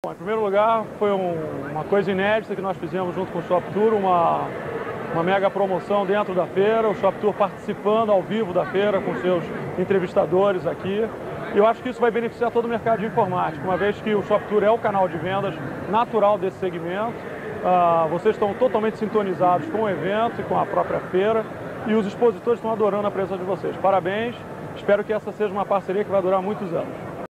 Bom, em primeiro lugar, foi uma coisa inédita que nós fizemos junto com o Shop Tour, uma mega promoção dentro da feira, o Shop Tour participando ao vivo da feira com seus entrevistadores aqui. E eu acho que isso vai beneficiar todo o mercado de informática, uma vez que o Shop Tour é o canal de vendas natural desse segmento. Vocês estão totalmente sintonizados com o evento e com a própria feira e os expositores estão adorando a presença de vocês. Parabéns, espero que essa seja uma parceria que vai durar muitos anos.